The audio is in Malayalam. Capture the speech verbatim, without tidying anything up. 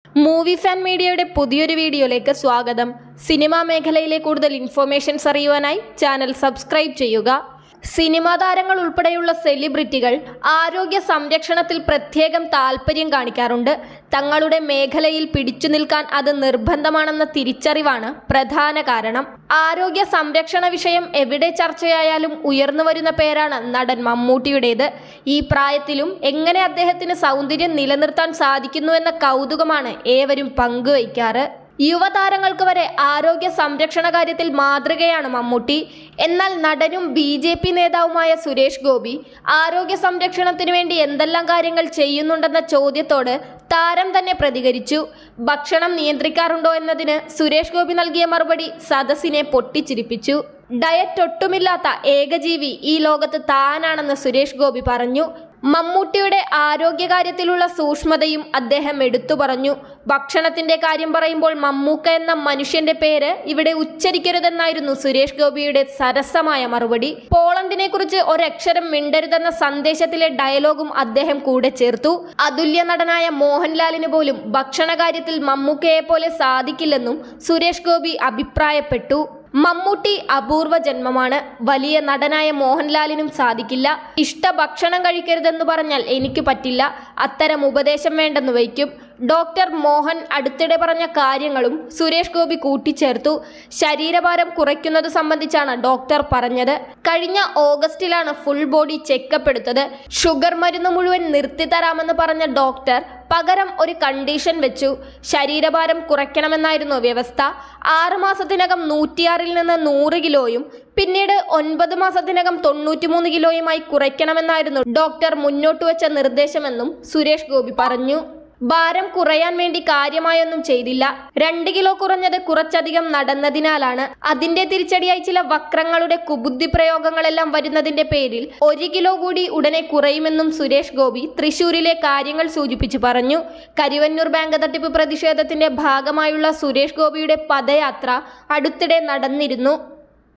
മൂവി ഫാൻ മീഡിയയുടെ പുതിയൊരു വീഡിയോയിലേക്ക് സ്വാഗതം. സിനിമാ മേഖലയിലെ കൂടുതൽ ഇൻഫർമേഷൻസ് അറിയുവാനായി ചാനൽ സബ്സ്ക്രൈബ് ചെയ്യുക. സിനിമാ താരങ്ങൾ ഉൾപ്പെടെയുള്ള സെലിബ്രിറ്റികൾ ആരോഗ്യ സംരക്ഷണത്തിൽ പ്രത്യേകം താൽപ്പര്യം കാണിക്കാറുണ്ട്. തങ്ങളുടെ മേഖലയിൽ പിടിച്ചു നിൽക്കാൻ അത് നിർബന്ധമാണെന്ന തിരിച്ചറിവാണ് പ്രധാന കാരണം. ആരോഗ്യ സംരക്ഷണ വിഷയം എവിടെ ചർച്ചയായാലും ഉയർന്നു വരുന്ന പേരാണ് നടൻ മമ്മൂട്ടിയുടേത്. ഈ പ്രായത്തിലും എങ്ങനെ അദ്ദേഹത്തിന് സൗന്ദര്യം നിലനിർത്താൻ സാധിക്കുന്നു എന്ന കൗതുകമാണ് ഏവരും പങ്കുവയ്ക്കാറ്. യുവതാരങ്ങൾക്ക് വരെ ആരോഗ്യ സംരക്ഷണ കാര്യത്തിൽ മാതൃകയാണ് മമ്മൂട്ടി. എന്നാൽ നടനും ബി ജെ പി നേതാവുമായ സുരേഷ് ഗോപി ആരോഗ്യ സംരക്ഷണത്തിനു വേണ്ടി എന്തെല്ലാം കാര്യങ്ങൾ ചെയ്യുന്നുണ്ടെന്ന ചോദ്യത്തോട് താരം തന്നെ പ്രതികരിച്ചു. ഭക്ഷണം നിയന്ത്രിക്കാറുണ്ടോ എന്നതിന് സുരേഷ് ഗോപി നൽകിയ മറുപടി സദസ്സിനെ പൊട്ടിച്ചിരിപ്പിച്ചു. ഡയറ്റ് ഒട്ടുമില്ലാത്ത ഏകജീവി ഈ ലോകത്ത് താനാണെന്ന് സുരേഷ് ഗോപി പറഞ്ഞു. മമ്മൂട്ടിയുടെ ആരോഗ്യകാര്യത്തിലുള്ള സൂക്ഷ്മതയും അദ്ദേഹം എടുത്തു പറഞ്ഞു. ഭക്ഷണത്തിന്റെ കാര്യം പറയുമ്പോൾ മമ്മൂക്ക എന്ന മനുഷ്യന്റെ പേര് ഇവിടെ ഉച്ചരിക്കരുതെന്നായിരുന്നു സുരേഷ് ഗോപിയുടെ സരസമായ മറുപടി. പോളണ്ടിനെ കുറിച്ച് ഒരക്ഷരം മിണ്ടരുതെന്ന സന്ദേശത്തിലെ ഡയലോഗും അദ്ദേഹം കൂടെ ചേർത്തു. അതുല്യ നടനായ മോഹൻലാലിന് പോലും ഭക്ഷണകാര്യത്തിൽ മമ്മൂക്കയെ പോലെ സാധിക്കില്ലെന്നും സുരേഷ് ഗോപി അഭിപ്രായപ്പെട്ടു. മമ്മൂട്ടി അപൂർവ ജന്മമാണ്. വലിയ നടനായ മോഹൻലാലിനും സാധിക്കില്ല. ഇഷ്ട ഭക്ഷണം കഴിക്കരുതെന്ന് പറഞ്ഞാൽ എനിക്ക് പറ്റില്ല. അത്തരം ഉപദേശം വേണ്ടെന്ന് വയ്ക്കും. ഡോക്ടർ മോഹൻ അടുത്തിടെ പറഞ്ഞ കാര്യങ്ങളും സുരേഷ് ഗോപി കൂട്ടിച്ചേർത്തു. ശരീരഭാരം കുറയ്ക്കുന്നത് സംബന്ധിച്ചാണ് ഡോക്ടർ പറഞ്ഞത്. കഴിഞ്ഞ ഓഗസ്റ്റിലാണ് ഫുൾ ബോഡി ചെക്കപ്പ് എടുത്തത്. ഷുഗർ മരുന്ന് മുഴുവൻ നിർത്തിത്തരാമെന്ന് പറഞ്ഞ ഡോക്ടർ പകരം ഒരു കണ്ടീഷൻ വെച്ചു. ശരീരഭാരം കുറയ്ക്കണമെന്നായിരുന്നു വ്യവസ്ഥ. ആറ് മാസത്തിനകം നൂറ്റിയാറിൽ നിന്ന് നൂറ് കിലോയും പിന്നീട് ഒൻപത് മാസത്തിനകം തൊണ്ണൂറ്റിമൂന്ന് കിലോയുമായി കുറയ്ക്കണമെന്നായിരുന്നു ഡോക്ടർ മുന്നോട്ട് വെച്ച നിർദ്ദേശമെന്നും സുരേഷ് ഗോപി പറഞ്ഞു. ഭാരം കുറയാൻ വേണ്ടി കാര്യമായൊന്നും ചെയ്തില്ല. രണ്ട് കിലോ കുറഞ്ഞത് കുറച്ചധികം നടന്നതിനാലാണ്. അതിന്റെ തിരിച്ചടിയായി ചില വക്രങ്ങളുടെ കുബുദ്ധി പ്രയോഗങ്ങളെല്ലാം വരുന്നതിന്റെ പേരിൽ ഒരു കിലോ കൂടി ഉടനെ കുറയുമെന്നും സുരേഷ് ഗോപി തൃശൂരിലെ കാര്യങ്ങൾ സൂചിപ്പിച്ചു പറഞ്ഞു. കരുവന്നൂർ ബാങ്ക് തട്ടിപ്പ് പ്രതിഷേധത്തിന്റെ ഭാഗമായുള്ള സുരേഷ് ഗോപിയുടെ പദയാത്ര അടുത്തിടെ നടന്നിരുന്നു.